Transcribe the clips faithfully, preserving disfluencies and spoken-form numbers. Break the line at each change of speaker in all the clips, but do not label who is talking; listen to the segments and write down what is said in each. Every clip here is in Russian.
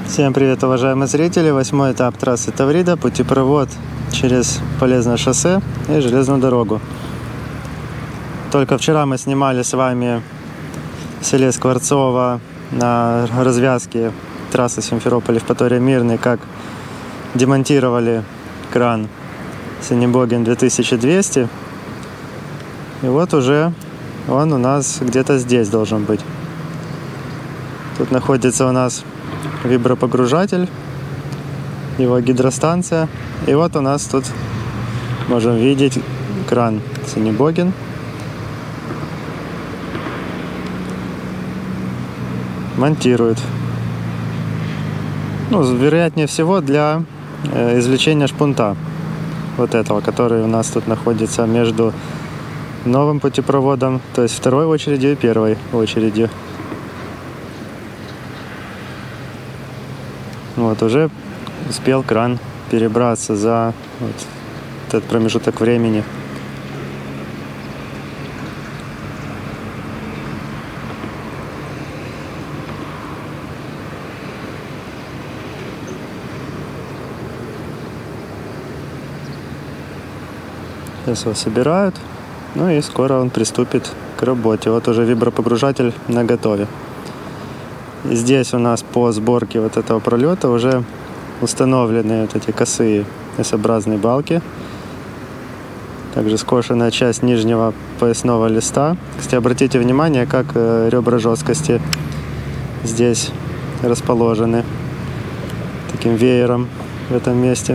Всем привет, уважаемые зрители! Восьмой этап трассы Таврида, путепровод через Полезное шоссе и железную дорогу. Только вчера мы снимали с вами в селе Скворцово на развязке трассы Симферополь-Евпатория-Мирный, как демонтировали кран Сенебогин две тысячи двести. И вот уже он у нас где-то здесь должен быть. Тут находится у нас вибропогружатель, его гидростанция. И вот у нас тут можем видеть кран Сенебогин. Монтирует. Ну, вероятнее всего для э, извлечения шпунта. Вот этого, который у нас тут находится между новым путепроводом, то есть второй очередью и первой очередью. Вот, уже успел кран перебраться за вот этот промежуток времени. Сейчас его собирают, ну и скоро он приступит к работе. Вот уже вибропогружатель наготове. Здесь у нас по сборке вот этого пролета уже установлены вот эти косые эс-образные балки. Также скошенная часть нижнего поясного листа. Кстати, обратите внимание, как ребра жесткости здесь расположены таким веером в этом месте.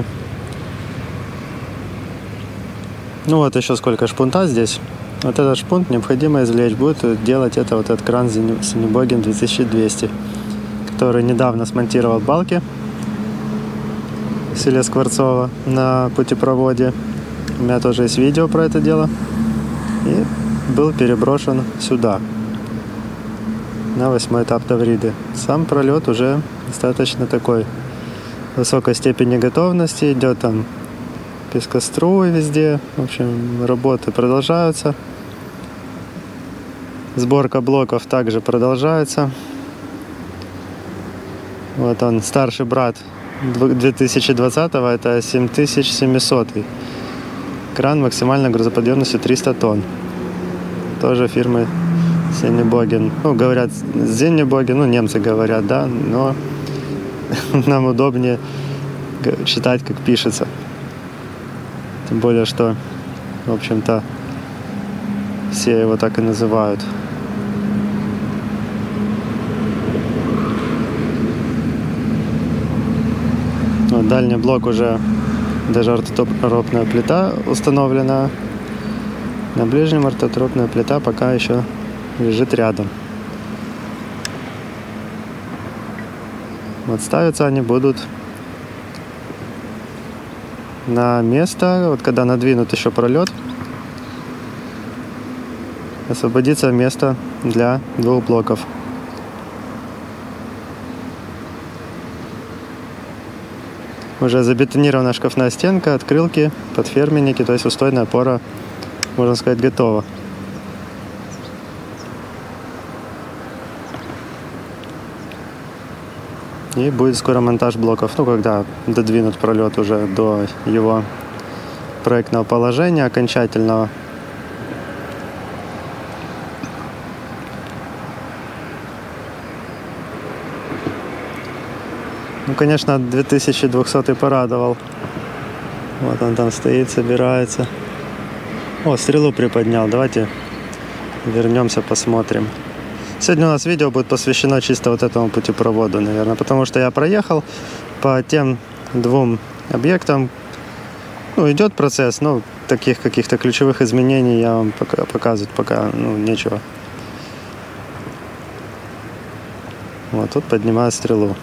Ну вот еще сколько шпунта здесь. Вот этот шпунт необходимо извлечь. Будет делать это вот этот кран Сенебогин две тысячи двести, который недавно смонтировал балки в селе Скворцово на путепроводе. У меня тоже есть видео про это дело. И был переброшен сюда, на восьмой этап Тавриды. Сам пролет уже достаточно такой высокой степени готовности. Идет там пескоструй везде. В общем, работы продолжаются. Сборка блоков также продолжается. Вот он, старший брат две тысячи двадцатого, это семь тысяч семьсот. Кран максимальной грузоподъемностью триста тонн. Тоже фирмы Сенебогин. Ну, говорят Сенебогин, ну, немцы говорят, да, но нам удобнее читать, как пишется. Тем более, что, в общем-то, все его так и называют. Вот, дальний блок уже даже ортотропная плита установлена. На ближнем ортотропная плита пока еще лежит рядом. Вот ставятся они будут на место, вот когда надвинут еще пролет, освободится место для двух блоков. Уже забетонирована шкафная стенка, открылки, подферменники, то есть устойная опора, можно сказать, готова. И будет скоро монтаж блоков, ну, когда додвинут пролет уже до его проектного положения окончательного. Ну, конечно, две тысячи двухсотый порадовал. Вот он там стоит, собирается. О, стрелу приподнял. Давайте вернемся, посмотрим. Сегодня у нас видео будет посвящено чисто вот этому путепроводу, наверное, потому что я проехал по тем двум объектам. Ну, идет процесс, но таких каких-то ключевых изменений я вам пока показывать пока, ну, нечего. Вот тут поднимаю стрелу.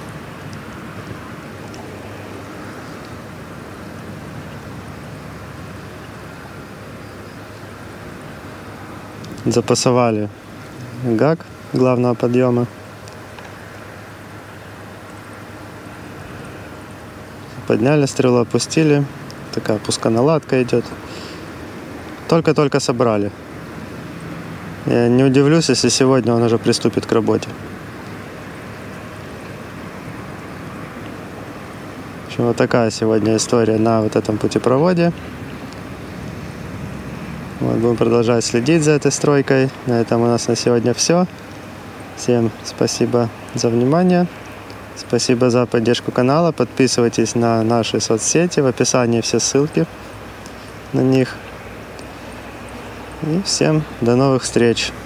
Запасовали гак главного подъема. Подняли стрелу, опустили. Такая пусконаладка идет. Только-только собрали. Я не удивлюсь, если сегодня он уже приступит к работе. В общем, вот такая сегодня история на вот этом путепроводе. Вот, будем продолжать следить за этой стройкой. На этом у нас на сегодня все. Всем спасибо за внимание. Спасибо за поддержку канала. Подписывайтесь на наши соцсети. В описании все ссылки на них. И всем до новых встреч.